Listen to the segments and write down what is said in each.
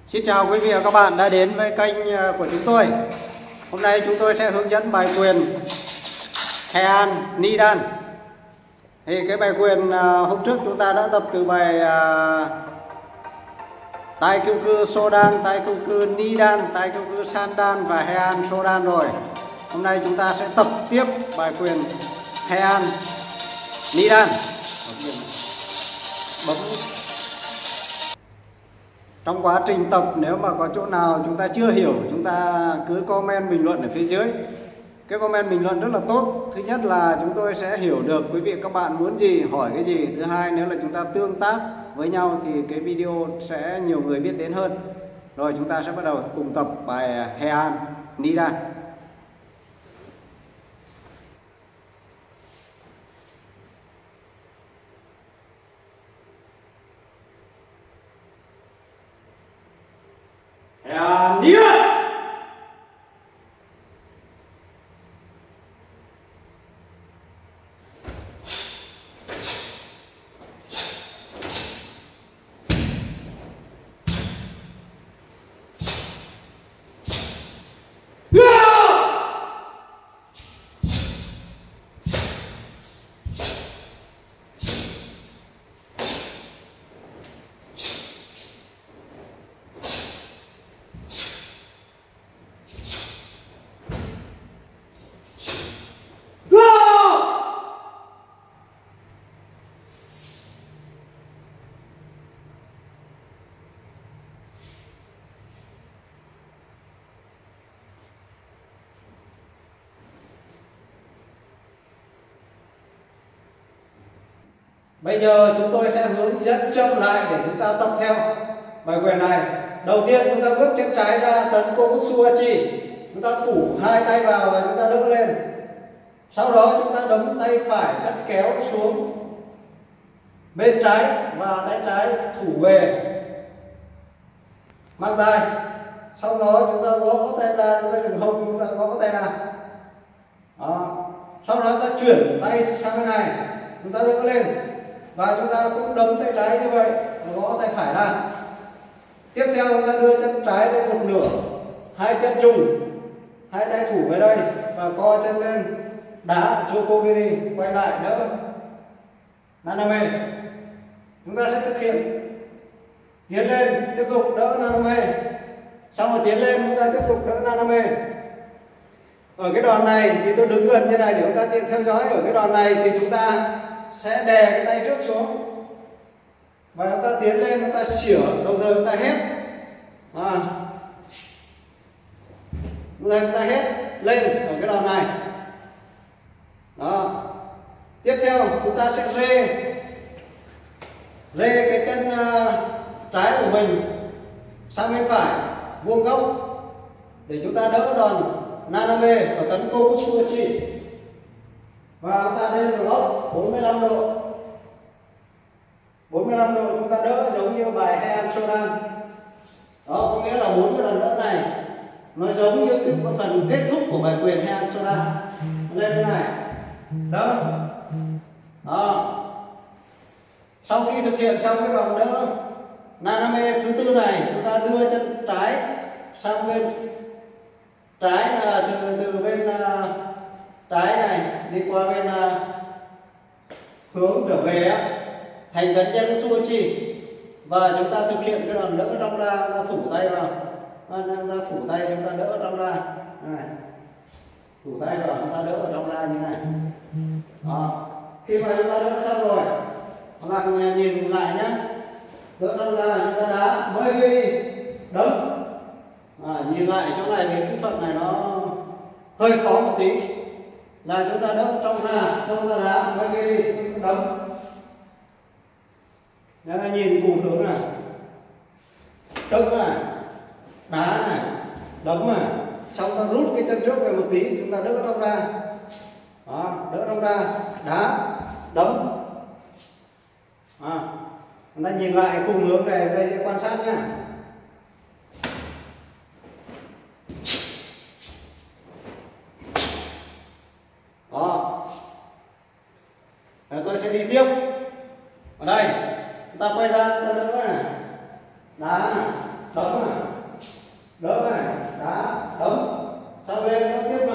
Xin chào quý vị và các bạn đã đến với kênh của chúng tôi. Hôm nay chúng tôi sẽ hướng dẫn bài quyền Hean Nidan. Thì cái bài quyền hôm trước chúng ta đã tập từ bài Tai Kyu Cư Sodan, Tai Kyu Cư Nidan, Tai Kyu Cư Sandan và Hean Sodan rồi. Hôm nay chúng ta sẽ tập tiếp bài quyền Hean Nidan. Bấm. Trong quá trình tập, nếu mà có chỗ nào chúng ta chưa hiểu, chúng ta cứ comment bình luận ở phía dưới. Cái comment bình luận rất là tốt. Thứ nhất là chúng tôi sẽ hiểu được quý vị các bạn muốn gì, hỏi cái gì. Thứ hai nữa là chúng ta tương tác với nhau thì cái video sẽ nhiều người biết đến hơn. Rồi chúng ta sẽ bắt đầu cùng tập bài Hean Nidan. Hean Nidan. Bây giờ chúng tôi sẽ hướng dẫn chậm lại để chúng ta tập theo bài quyền này. Đầu tiên chúng ta bước chân trái ra tấn Kokutsuachi. Chúng ta thủ hai tay vào và chúng ta đỡ lên. Sau đó chúng ta đấm tay phải cắt kéo xuống bên trái và tay trái thủ về mang tay. Sau đó chúng ta gõ tay ra, chúng ta dùng hông chúng ta gõ tay ra. Đó. Sau đó ta chuyển tay sang bên này, chúng ta đỡ lên. Và chúng ta cũng đấm tay trái như vậy, gõ tay phải ra. Tiếp theo chúng ta đưa chân trái lên một nửa, hai chân trùng, hai tay thủ về đây và co chân lên, đá Chokogiri, quay lại đỡ Naname. Chúng ta sẽ thực hiện tiến lên, tiếp tục đỡ Naname. Xong rồi tiến lên chúng ta tiếp tục đỡ Naname. Ở cái đòn này thì tôi đứng gần như này để chúng ta tiện theo dõi. Ở cái đòn này thì chúng ta sẽ đè cái tay trước xuống và chúng ta tiến lên, chúng ta xỉa, đồng thời chúng ta hét, chúng ta hét lên ở cái đòn này. Đó. Tiếp theo chúng ta sẽ rê cái chân trái của mình sang bên phải vuông góc để chúng ta đỡ đòn Naname ở tấn Kokutsuachi. Và chúng ta lên block 45 độ. 45 độ chúng ta đỡ giống như bài Hean Sodan. Đó có nghĩa là 4 cái lần đỡ này nó giống như cái phần kết thúc của bài quyền Hean Sodan. Lên cái này. Đỡ. Đó. Sau khi thực hiện xong cái vòng đỡ Naname thứ tư này, chúng ta đưa chân trái sang bên trái là từ bên trái này đi qua bên hướng trở về thành tấn Gensuchi. Và chúng ta thực hiện cái đòn đỡ trong ra, ta thủ tay vào, ta thủ tay chúng ta đỡ trong ra này, thủ tay vào chúng ta đỡ ở trong ra như này. Đó. Khi mà chúng ta đỡ xong rồi, các bạn nhìn lại nhé, đỡ trong ra chúng ta đá mới đi đấm. Nhìn lại chỗ này về kỹ thuật này nó hơi khó một tí, là chúng ta đỡ trong ra, xong ta đá mới đi đấm. Chúng ta nhìn cùng hướng này, tức này, đá này, đấm này, xong ta rút cái chân trước về một tí, chúng ta đỡ trong ra. Đó, đỡ trong ra, đá, đấm. Chúng ta nhìn lại cùng hướng này, đây quan sát nhá. Đó. Rồi tôi sẽ đi tiếp. Ở đây chúng ta quay ra, ta đỡ này, đá này, đấm này, đỡ này, đá, đấm, sang bên nó tiếp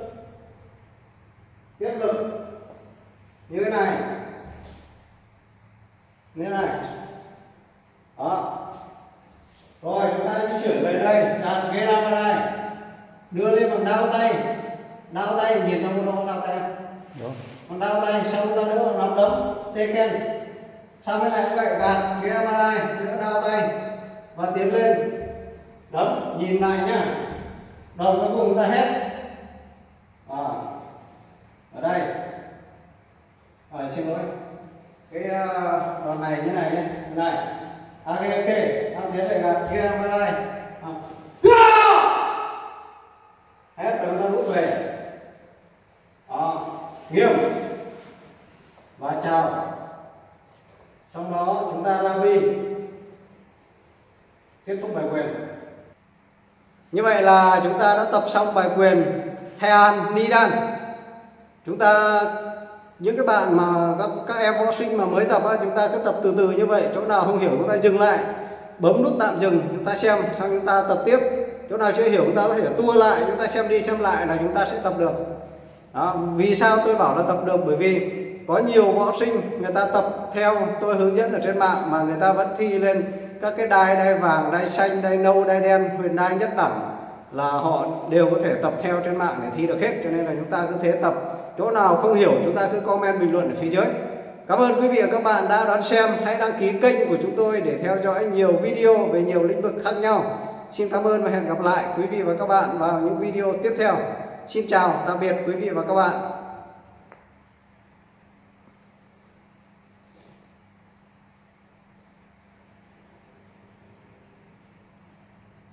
lực như thế này, đó. Rồi chúng ta di chuyển về đây, đặt ghế nằm vào đây, đưa lên bằng đao tay nhìn nó một đao tay, bằng đao tay sau ta đỡ nắm đấm tê ken, sang bên này cũng vậy, gạt ghế nằm vào đây, đỡ đao tay và tiến lên đấm, nhìn lại nhá, đầu cuối cùng ta hét, ở đây, xin lỗi, cái đòn này như này nhé, này. Ok, đang tiến lại gạt kia ra đây, hết rồi ta rút về, nghiêm và chào, sau đó chúng ta ra vi, kết thúc bài quyền. Như vậy là chúng ta đã tập xong bài quyền Hean Nidan. Chúng ta những cái bạn mà các em võ sinh mà mới tập á, chúng ta cứ tập từ từ như vậy, chỗ nào không hiểu chúng ta dừng lại, bấm nút tạm dừng, chúng ta xem, xong chúng ta tập tiếp. Chỗ nào chưa hiểu chúng ta có thể tua lại, chúng ta xem đi xem lại là chúng ta sẽ tập được. Đó. Vì sao tôi bảo là tập được? Bởi vì có nhiều võ sinh người ta tập theo tôi hướng dẫn ở trên mạng mà người ta vẫn thi lên các cái đai vàng, đai xanh, đai nâu, đai đen, huyền đai nhất đẳng, là họ đều có thể tập theo trên mạng để thi được hết. Cho nên là chúng ta cứ thế tập, chỗ nào không hiểu chúng ta cứ comment bình luận ở phía dưới. Cảm ơn quý vị và các bạn đã đón xem. Hãy đăng ký kênh của chúng tôi để theo dõi nhiều video về nhiều lĩnh vực khác nhau. Xin cảm ơn và hẹn gặp lại quý vị và các bạn vào những video tiếp theo. Xin chào, tạm biệt quý vị và các bạn.